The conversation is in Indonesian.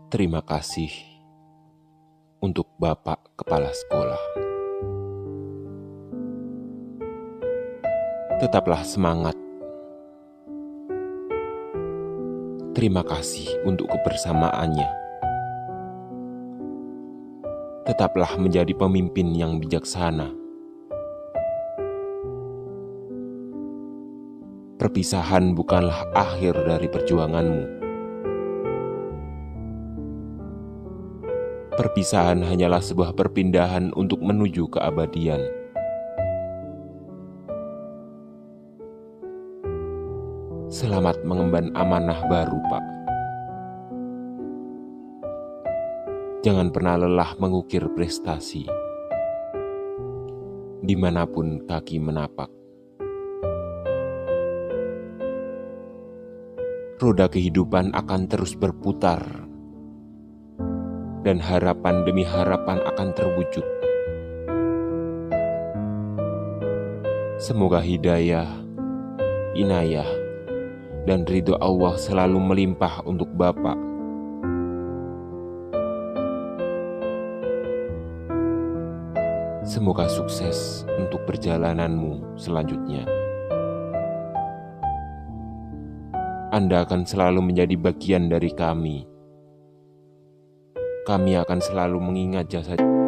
Terima kasih untuk Bapak Kepala Sekolah. Tetaplah semangat. Terima kasih untuk kebersamaannya. Tetaplah menjadi pemimpin yang bijaksana. Perpisahan bukanlah akhir dari perjuanganmu. Perpisahan hanyalah sebuah perpindahan untuk menuju keabadian. Selamat mengemban amanah baru, Pak. Jangan pernah lelah mengukir prestasi, dimanapun kaki menapak. Roda kehidupan akan terus berputar, dan harapan demi harapan akan terwujud. Semoga hidayah, inayah, dan ridho Allah selalu melimpah untuk Bapak. Semoga sukses untuk perjalananmu selanjutnya. Anda akan selalu menjadi bagian dari kami. Kami akan selalu mengingat jasa